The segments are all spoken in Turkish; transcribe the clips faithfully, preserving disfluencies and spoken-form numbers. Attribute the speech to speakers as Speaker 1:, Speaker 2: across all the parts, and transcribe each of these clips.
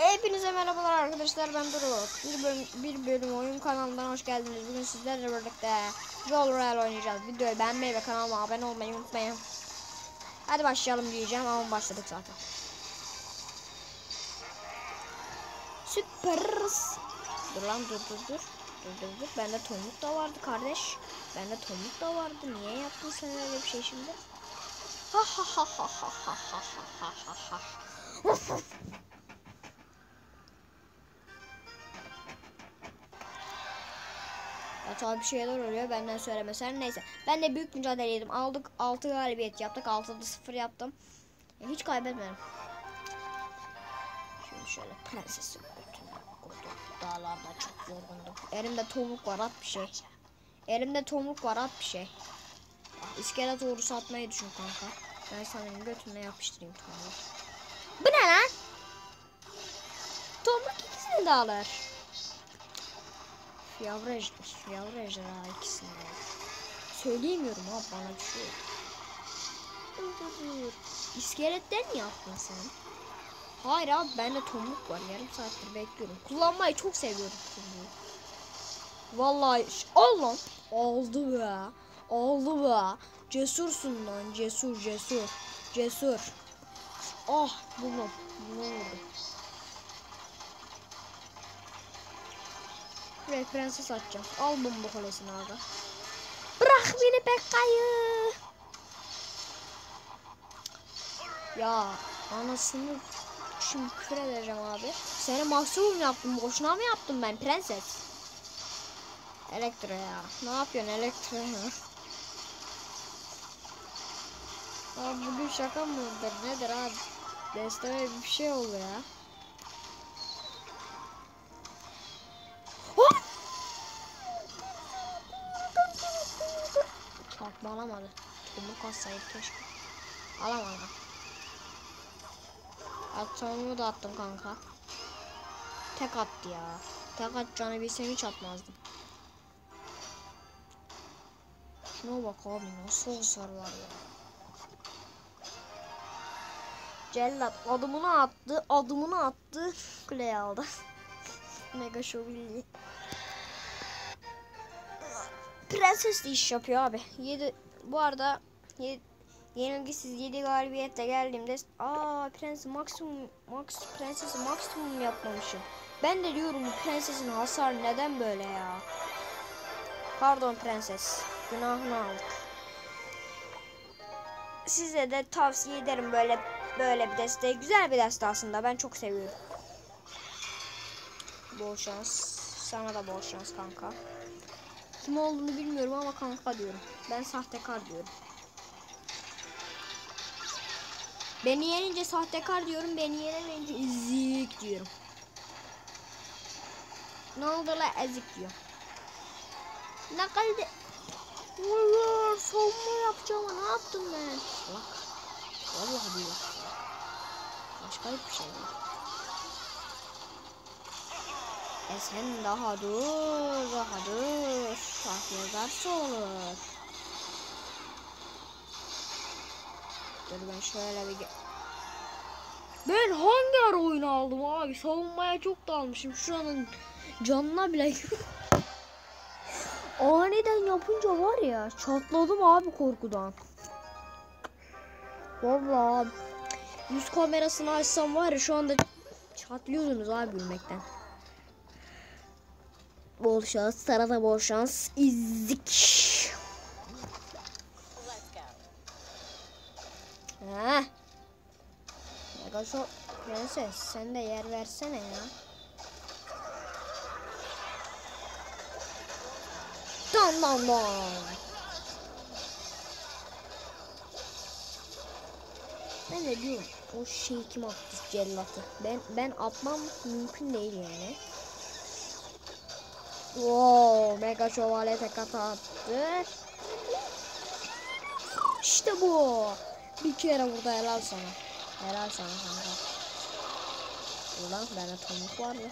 Speaker 1: Hepinize merhabalar arkadaşlar, ben Duru. Bir bölüm, bir bölüm oyun kanalından hoş geldiniz. Bugün sizlerle birlikte Roll Royale oynayacağız. Videoyu beğenmeyi ve kanalıma abone olmayı unutmayın. Hadi başlayalım diyeceğim ama başladık zaten. Süperiz. Dur lan dur dur dur. Dur dur dur. Bende tomruk da vardı kardeş. Bende tomruk da vardı. Niye yaptın sen öyle bir şey şimdi? Ha ha ha ha ha ha ha ha ha ha. Ya tabii bir şeyler oluyor benden söylemesen. Neyse. Ben de büyük mücadele yedim. Aldık altı galibiyet yaptık. altıda sıfır yaptım. Ya hiç kaybetmedim. Şimdi şöyle prensesi götüne koydum. Dağlarda çok yorgundum. Elimde tomruk var, at bir şey. Elimde tomruk var, at bir şey. İskelet ordusu atmayı düşün kanka. Ben sana götüne yapıştırayım tomruk. Bu ne lan? Tomruk ikisini de alır. Yavru ejder, yavru ejderha ikisini de. Söyleyemiyorum abi, bana bir şey. İskeletten mi yaptın sen? Hayır abi, bende tomruk var, yarım saattir bekliyorum. Kullanmayı çok seviyorum tomruğu. Vallahi al lan. Aldı be. Aldı be. Cesursun lan, cesur cesur. Cesur. Ah bunu. Bunu vurdum. Buraya prenses atacağım. Al bomba kulesini abi. Bırak beni Bekka'yı. Ya anasını şimdi küfür edeceğim abi. Seni mahsur yaptım. Boşuna mı yaptım ben prenses? Elektro ya. Ne yapıyorsun elektro ya? Abi bugün şaka mıdır nedir abi? Desteme bir şey oldu ya. Çarpma alamadı. Tomruk kassaydı keşke. Alamadım. Atacağımı da attım kanka. Tek attı ya. Tek atacağını bilsem hiç atmazdım. Şuna bak abi, nasıl hasarlar ya. Cellat adımını attı, adımını attı, kuleye aldı. Mega Show. Prenses de iş yapıyor abi. yedi bu arada yedi, yenilgisiz yedi galibiyetle geldiğimde aa prens maksimum max prensesi maksimum yapmamışım. Ben de diyorum bu prensesin hasar neden böyle ya? Pardon prenses. Günahını aldık. Size de tavsiye ederim böyle böyle bir deste. Güzel bir deste aslında. Ben çok seviyorum. Bol şans. Sana da bol şans kanka. Kim olduğunu bilmiyorum ama kanka diyorum. Ben sahtekar diyorum. Beni yenince sahtekar diyorum. Beni yenince ezik diyorum. Ne oldu la ezik diyor. Ne kaldı? Vallahi savunma yapacağım ama ne yaptım ben? Bak. Vallahi bir bak. Başka bir şey yok. E sen daha dur, daha dur. Sahtekar olur. Dur ben şöyle bir... Ben hangi ara oyunu aldım abi? Savunmaya çok dalmışım. Şu anın canına bile... Aniden yapınca var ya, çatladım abi korkudan. Vallahi yüz kamerasını açsam var ya şu anda çatlıyordunuz abi gülmekten. Bol şans, sana da bol şans. İzzik. Heh. Megazo prenses sen de yer versene ya. Dan dan dan. Ben de diyorum o şey kim attı cellatı. Ben ben atmam mümkün değil yani. Wow, mega şövalye tek attı. İşte bu. Bir kere burada helal sana. Helal sana kanka. Ulan bende tomruk vardı.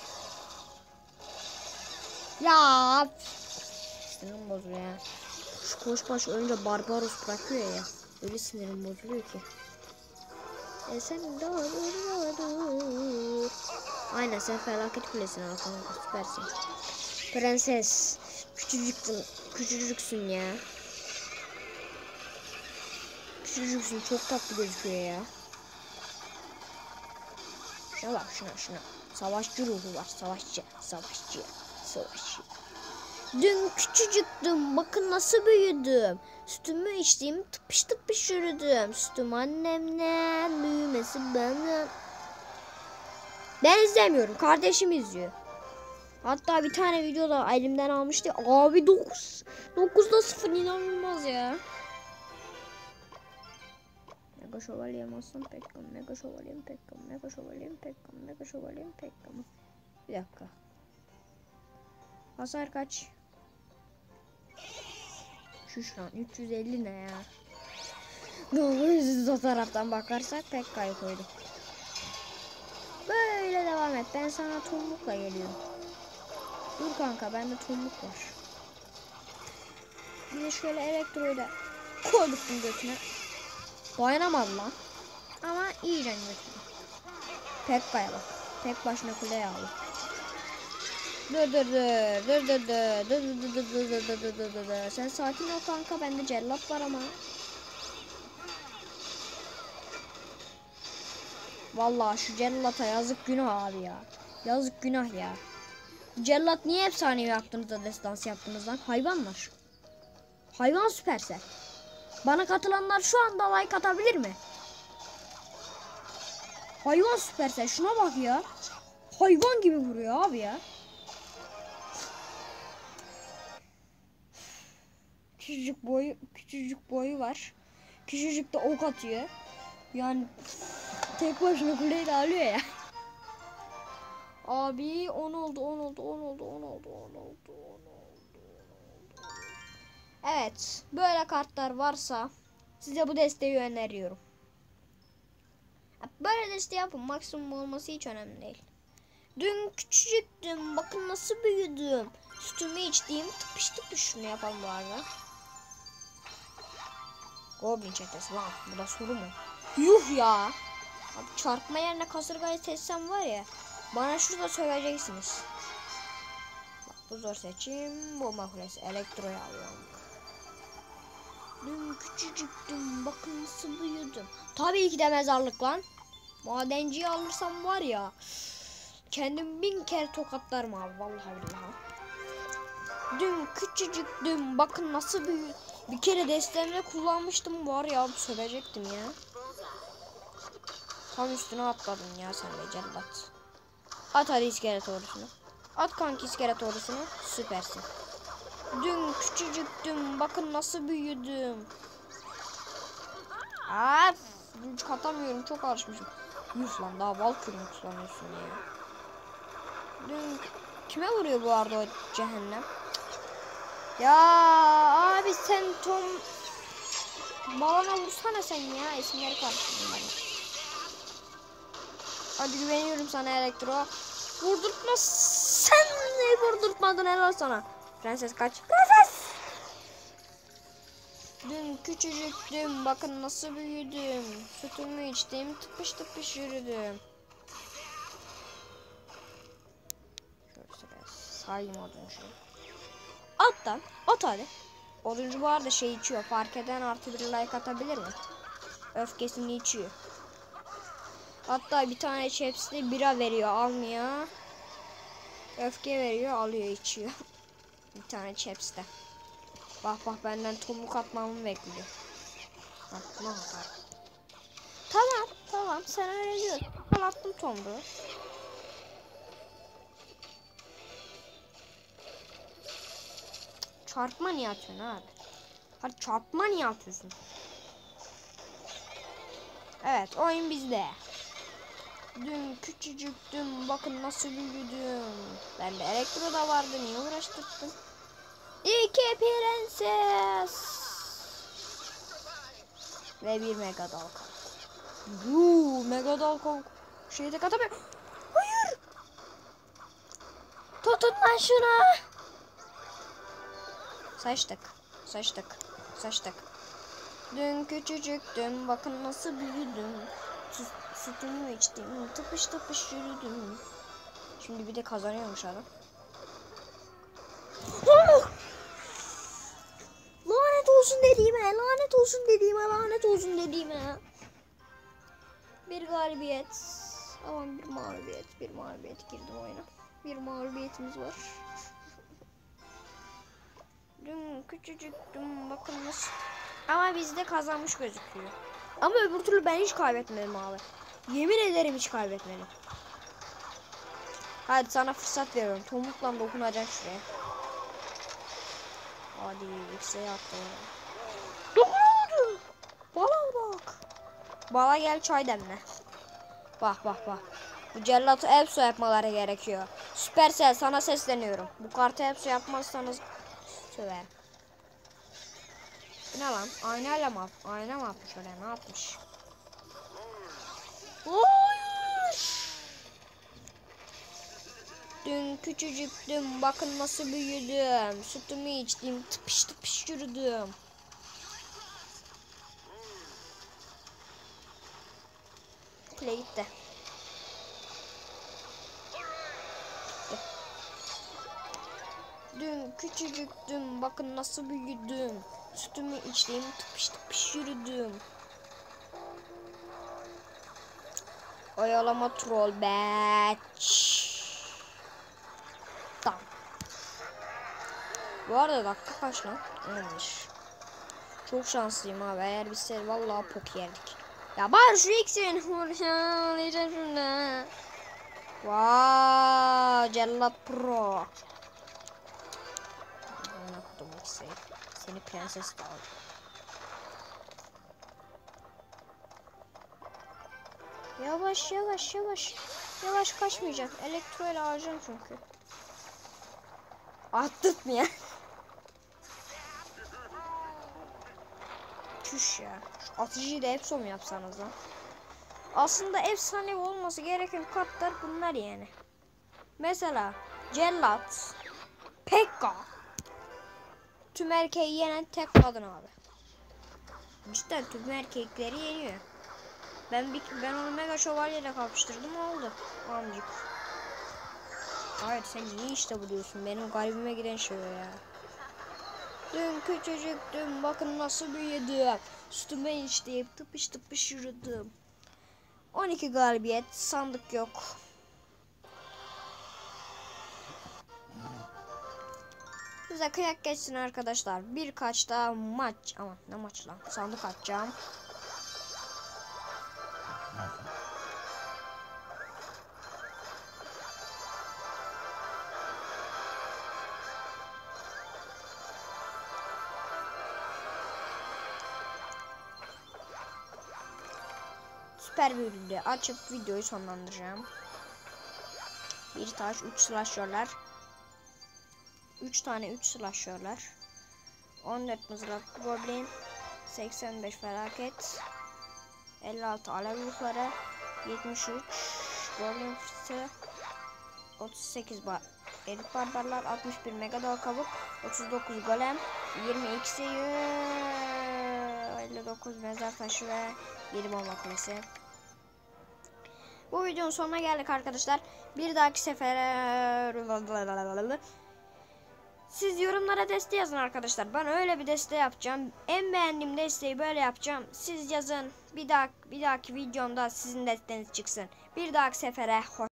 Speaker 1: Ya. Sinirim bozuluyor ya. Şu koş baş önce Barbaros bırakıyor ya. Öyle sinirim bozuluyor ki. E sen daha dur dur. Aynen sen felaket kulesine al kanka, süpersin. Prenses küçücüksün, küçücüksün ya. Küçücüksün, çok tatlı gözüküyor ya. Şuna bak, şuna şuna. Savaşçı ruhu var, savaşçı, savaşçı, savaşçı. Dün küçücüktüm, bakın nasıl büyüdüm. Sütümü içtiğim tıpış tıpış yürüdüm. Sütüm annemden, büyümesi benden. Ben izlemiyorum, kardeşim izliyor. Hatta bir tane videoda elimden almıştı. Abi dokuz. dokuzda sıfır, inanılmaz ya. Mega şövalyem aslan Pekkan. Mega şövalyem Pekkan. Mega şövalyem Pekkan. Mega şövalyem Pekkan. Bir dakika. Hasar kaç? Şu şu an üç yüz elli ne ya? dokuz yüz o taraftan bakarsak Pekka'yı koydum. Böyle devam et. Ben sana tombukla geliyorum. Dur kanka, bende tombuk var. Bir de şöyle elektroyu da koyduk bunun götüne. Dayanamadı lan. Ama iyice götüne. Pekka'ya bak. Tek başına kuleye aldı. Dur dur dur dur dur dur dur dur dur dur dur dur dur dur. Sen sakin ol kanka, bende cellat var ama. Vallahi şu cellata yazık günah abi ya. Yazık günah ya. Cellat niye efsanevi yaptığınızda destans yaptınız lan? Hayvanlar. Hayvan Süpersel. Bana katılanlar şu anda like atabilir mi? Hayvan Süpersel, şuna bak ya. Hayvan gibi vuruyor abi ya. Küçücük boyu, küçücük boyu var. Küçücük de ok atıyor. Yani tek başına kuleyi de alıyor ya. Abi on oldu, on oldu, on oldu, on oldu, on oldu, on oldu. Evet, böyle kartlar varsa size bu desteği öneriyorum. Böyle desteği yapın, maksimum olması hiç önemli değil. Dün küçücüktüm, bakın nasıl büyüdüm. Sütümü içtiğim tıpış tıpış, şunu yapalım bu arada. Goblin çetesi lan, bu da soru mu? Yuh ya. Abi çarpma yerine kasırgayı seçsem var ya, bana şurada söyleyeceksiniz. Bak bu zor seçim. Bomba kulesi, elektroyu alıyorum. Dün küçücüktüm, bakın nasıl büyüdüm. Tabii ki de mezarlık lan. Madenciyi alırsam var ya, kendim bin kere tokatlarım abi, vallahi billahi. Dün küçücüktüm, bakın nasıl büyüdüm. Bir kere destemde kullanmıştım, var ya, söyleyecektim ya. Tam üstüne atladın ya sen de cellat. At hadi iskelet ordusunu. At kanki iskelet ordusunu. Süpersin. Dün küçücüktüm, bakın nasıl büyüdüm. Aa, hiç katamıyorum, çok alışmışım. Yuh lan, daha bal kürünü kullanıyorsun ya. Dün kime vuruyor bu arada o cehennem? Ya abi sen Tom balona vursana sen ya, isimleri karıştırdım ben. Hadi güveniyorum sana elektro. Vurdurtma, sen ne vurdurtmadın, helal sana. Prenses kaç. Prenses. Dün küçücüktüm, bakın nasıl büyüdüm. Sütümü içtim, tıpış tıpış yürüdüm. Şöyle sıraya sayayım oduncu. Alttan at hadi. Oduncu bu arada şey içiyor, fark eden artı bir like atabilir mi? Öfkesini içiyor. Hatta bir tane çepsli bira veriyor, almıyor. Öfke veriyor, alıyor, içiyor. Bir tane çepste. Bak bak, benden tomruk atmamı bekliyor. Bak ne yapar. Tamam tamam, sen öyle diyorsun. Ben attım tomruğu. Çarpma niye atıyorsun abi? Hadi çarpma niye atıyorsun? Evet, oyun bizde. Dün küçücüktüm, bakın nasıl büyüdüm. Ben de elektro da vardı, niye uğraştırdın? İki prenses. Ve bir mega dalga. Yuuu, mega dalga şeyde katamıyor. Hayır. Tutun lan şuna. Saçtık, saçtık, saçtık. Dün küçücüktüm, bakın nasıl büyüdüm. Sütümü içtim. Tıpış tıpış yürüdüm. Şimdi bir de kazanıyormuş adam. Lanet olsun dediğime, lanet olsun dediğime, lanet olsun dediğime. Bir galibiyet. Aman bir mağlubiyet, bir mağlubiyet girdim oyuna. Bir mağlubiyetimiz var. Dün küçücüktüm bakın nasıl. Ama bizde kazanmış gözüküyor. Ama öbür türlü ben hiç kaybetmedim abi. Yemin ederim hiç kaybetmedim. Hadi sana fırsat veriyorum. Tomukla dokunacaksın şuraya. Hadi ikisi yaptı. Dokunamadı. Bala bak. Bala gel çay demle. Bak bak bak. Bu cellatı Epso yapmaları gerekiyor. Supercell sana sesleniyorum. Bu kartı Epso yapmazsanız söver. Ne lan? Aynayla mı? Ayna mı yapmış oraya? Ne yapmış? Hayır. Dün küçücüktüm. Bakın nasıl büyüdüm. Sütümü içtim. Tıpış tıpış yürüdüm. Play gitti. Dün küçücüktüm. Bakın nasıl büyüdüm. Sütümü içtim. Tıpış tıpış yürüdüm. Oyalama troll batch. Tamam. Bu arada dakika kaç lan? Olmuş. Çok şanslıyım abi. Eğer bitse vallahi pok yerdik. Ya bari şu ikisini vuracağım şunu. Vaaay Cellat Pro. Seni prenses de aldı. Yavaş yavaş yavaş. Yavaş kaçmayacağım. Elektro ile alacağım çünkü. Attın ya. Çüş ya. Şu atıcıyı da Epso mu yapsanız lan? Aslında efsane olması gereken kartlar bunlar yani. Mesela Cellat, Pekka. Tüm erkeği yenen tek kadın abi. Cidden tüm erkekleri yeniyor. Ben bir, ben onu Mega Şövalye'yle kapıştırdım oldu. Amcık. Hayır sen niye işte buluyorsun? Benim kalbime giden şey ya. Dün küçücüktüm. Bakın nasıl büyüdüm. Sütüme içtim. Tıpış tıpış yürüdüm. on iki galibiyet. Sandık yok. Bize kıyak geçsin arkadaşlar. Birkaç daha maç. Ama ne maç lan? Sandık açacağım. Süper büyülü açıp videoyu sonlandıracağım. Bir taş, üç slasher'lar. üç tane üç slasher'lar. on dört mızrak goblin. seksen beş felaket. elli altı alev ruhları. yetmiş üç goblin fırtı. otuz sekiz bar elit barbarlar. altmış bir mega dal kabuk. otuz dokuz golem. yirmi iki elli dokuz mezar taşı ve yedi bomba kulesi. Bu videonun sonuna geldik arkadaşlar. Bir dahaki sefere siz yorumlara deste yazın arkadaşlar. Ben öyle bir deste yapacağım. En beğendiğim desteği böyle yapacağım. Siz yazın. Bir daha bir dahaki videomda sizin desteniz çıksın. Bir dahaki sefere hoşça